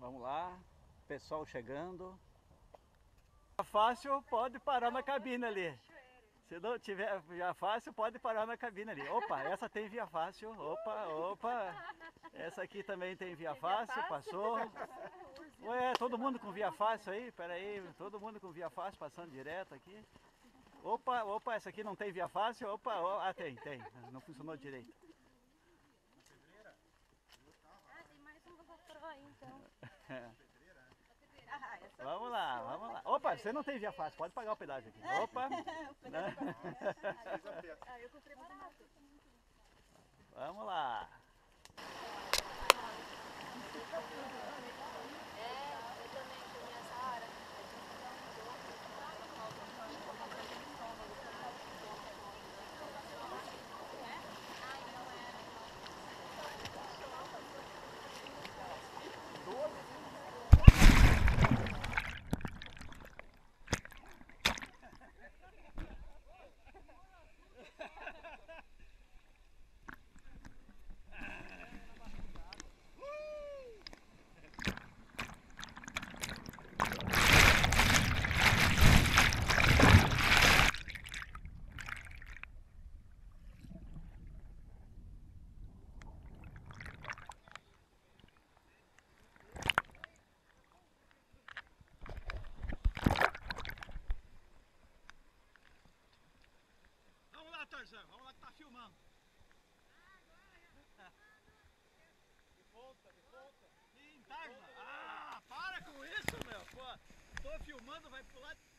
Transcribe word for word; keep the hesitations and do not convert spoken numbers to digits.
Vamos lá, pessoal chegando. Fácil, pode parar na cabine ali. Se não tiver via fácil, pode parar na cabine ali. Opa, essa tem via fácil. Opa, opa. Essa aqui também tem via fácil, passou. Ué, todo mundo com via fácil aí? Pera aí, todo mundo com via fácil passando direto aqui. Opa, opa, essa aqui não tem via fácil? Opa, ó, ah, tem, tem. Não funcionou direito. Ah, tem mais uma GoPro aí então. Vamos lá, vamos lá. Opa, você não tem via fácil, pode pagar o pedágio aqui. Opa! Ah, eu comprei uma moto. Vamos lá. Tarzan, vamos lá que tá filmando. De volta, de volta. Sim, Tarzan. Ah, para com isso, meu. Pô, tô filmando, vai pular.